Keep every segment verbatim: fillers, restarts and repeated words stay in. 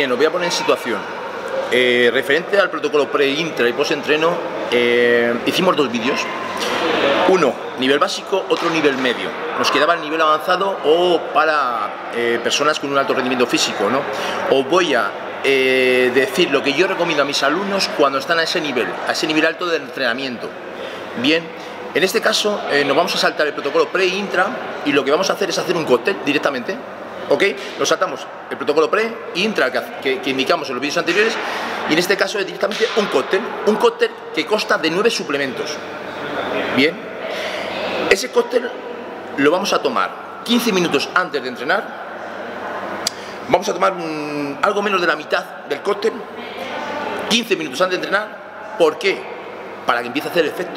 Bien, os voy a poner en situación. Eh, referente al protocolo pre, intra y post-entreno, eh, hicimos dos vídeos. Uno, nivel básico, otro nivel medio. Nos quedaba el nivel avanzado o para eh, personas con un alto rendimiento físico, ¿no? Os voy a eh, decir lo que yo recomiendo a mis alumnos cuando están a ese nivel, a ese nivel alto de entrenamiento. Bien, en este caso eh, nos vamos a saltar el protocolo pre e intra y lo que vamos a hacer es hacer un cóctel directamente. ¿Ok? Nos saltamos el protocolo pre e intra que, que, que indicamos en los vídeos anteriores y en este caso es directamente un cóctel, un cóctel que consta de nueve suplementos. Bien, ese cóctel lo vamos a tomar quince minutos antes de entrenar, vamos a tomar un, algo menos de la mitad del cóctel, quince minutos antes de entrenar. ¿Por qué? Para que empiece a hacer efecto,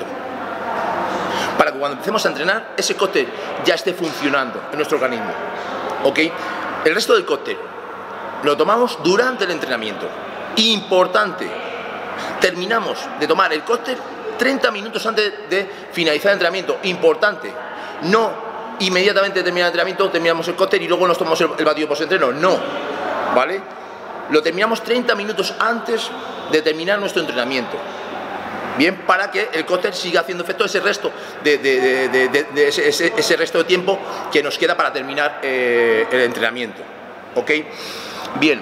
para que cuando empecemos a entrenar ese cóctel ya esté funcionando en nuestro organismo. ¿Ok? El resto del cóctel lo tomamos durante el entrenamiento. Importante, terminamos de tomar el cóctel treinta minutos antes de finalizar el entrenamiento. Importante, no inmediatamente terminar el entrenamiento, terminamos el cóctel y luego nos tomamos el, el batido post-entreno. No, ¿vale? Lo terminamos treinta minutos antes de terminar nuestro entrenamiento. Bien, para que el cóctel siga haciendo efecto ese resto de, de, de, de, de, de ese, ese, ese resto de tiempo que nos queda para terminar eh, el entrenamiento. ¿Ok? Bien,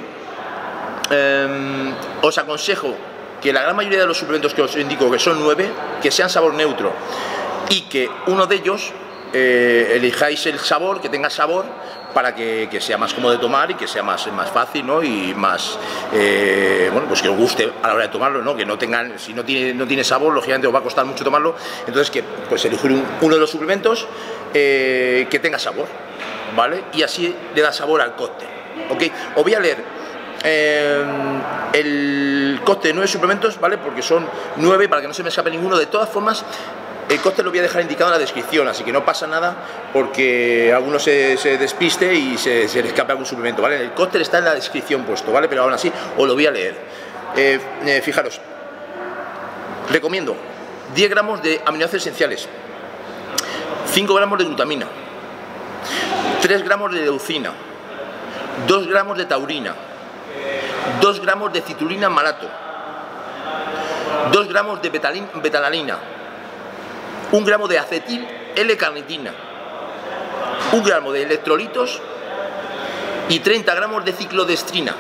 eh, os aconsejo que la gran mayoría de los suplementos que os indico, que son nueve, que sean sabor neutro y que uno de ellos eh, elijáis el sabor, que tenga sabor, para que, que sea más cómodo de tomar y que sea más, más fácil, ¿no? Y más, eh, bueno, pues que os guste a la hora de tomarlo, ¿no? Que no tengan, si no tiene, no tiene sabor, lógicamente os va a costar mucho tomarlo, entonces que pues elegir un, uno de los suplementos eh, que tenga sabor, ¿vale? Y así le da sabor al cóctel, ¿ok? Os voy a leer eh, el cóctel de nueve suplementos, ¿vale? Porque son nueve, para que no se me escape ninguno. De todas formas, el cóctel lo voy a dejar indicado en la descripción, así que no pasa nada porque alguno se, se despiste y se, se le escape algún suplemento, ¿vale? El cóctel está en la descripción puesto, ¿vale? Pero aún así os lo voy a leer. Eh, eh, fijaros, recomiendo diez gramos de aminoácidos esenciales, cinco gramos de glutamina, tres gramos de leucina, dos gramos de taurina, dos gramos de citrulina malato, dos gramos de betalanina, un gramo de acetil L-carnitina, un gramo de electrolitos y treinta gramos de ciclodestrina.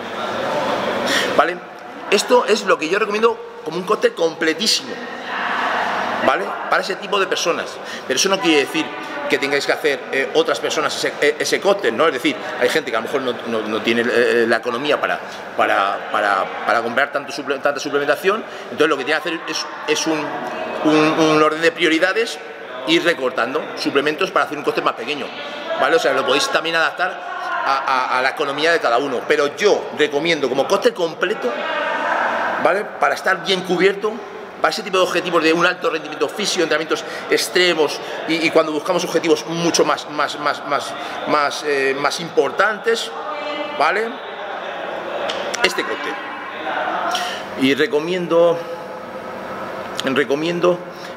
¿Vale? Esto es lo que yo recomiendo como un cóctel completísimo, ¿vale? Para ese tipo de personas. Pero eso no quiere decir que tengáis que hacer eh, otras personas ese, ese cóctel, ¿no? Es decir, hay gente que a lo mejor no, no, no tiene eh, la economía para, para, para, para comprar tanto suple, tanta suplementación, entonces lo que tiene que hacer es, es un, un, un orden de prioridades, ir recortando suplementos para hacer un cóctel más pequeño, ¿vale? O sea, lo podéis también adaptar a, a, a la economía de cada uno, pero yo recomiendo como cóctel completo, ¿vale? Para estar bien cubierto, para ese tipo de objetivos de un alto rendimiento físico, entrenamientos extremos y, y cuando buscamos objetivos mucho más, más, más, más, más, eh, más importantes, ¿vale? Este cóctel. Y recomiendo, recomiendo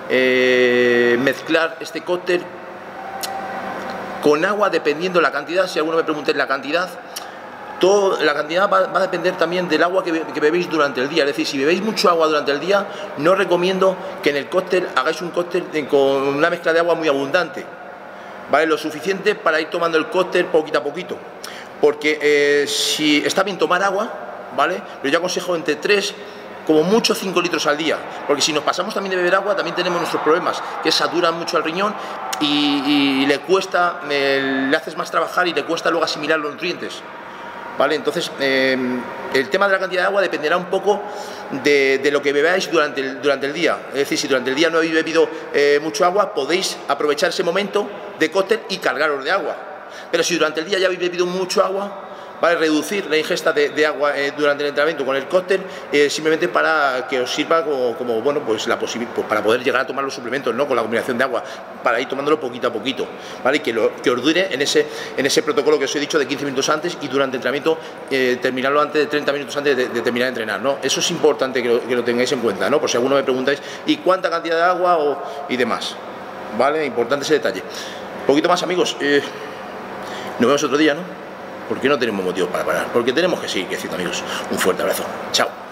eh, mezclar este cóctel con agua dependiendo la cantidad. Si alguno me pregunta la cantidad, todo, la cantidad va, va a depender también del agua que, be, que bebéis durante el día. Es decir, si bebéis mucho agua durante el día, no recomiendo que en el cóctel hagáis un cóctel de, con una mezcla de agua muy abundante, ¿vale? Lo suficiente para ir tomando el cóctel poquito a poquito, porque eh, si está bien tomar agua, ¿vale? Pero yo aconsejo entre tres, como mucho cinco litros al día, porque si nos pasamos también de beber agua, también tenemos nuestros problemas, que saturan mucho al riñón y, y le cuesta, eh, le haces más trabajar y le cuesta luego asimilar los nutrientes. ¿Vale? Entonces, eh, el tema de la cantidad de agua dependerá un poco de, de lo que bebáis durante el, durante el día. Es decir, si durante el día no habéis bebido eh, mucho agua, podéis aprovechar ese momento de cóctel y cargaros de agua. Pero si durante el día ya habéis bebido mucho agua, ¿vale? Reducir la ingesta de, de agua eh, durante el entrenamiento con el cóctel, eh, simplemente para que os sirva como, como bueno, pues la posibilidad, pues para poder llegar a tomar los suplementos, ¿no? Con la combinación de agua, para ir tomándolo poquito a poquito, ¿vale? Y que, lo, que os dure en ese, en ese protocolo que os he dicho de quince minutos antes y durante el entrenamiento eh, terminarlo antes de treinta minutos antes de, de terminar de entrenar, ¿no? Eso es importante que lo, que lo tengáis en cuenta, ¿no? Por si alguno me preguntáis, ¿y cuánta cantidad de agua o, y demás? ¿Vale? Importante ese detalle. Un poquito más, amigos. Eh, nos vemos otro día, ¿no? porque no tenemos motivo para parar, porque tenemos que seguir creciendo, amigos. Un fuerte abrazo. Chao.